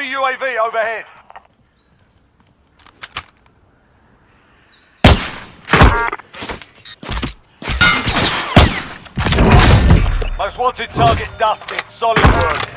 Enemy UAV overhead. Most wanted target dusted. Solid work.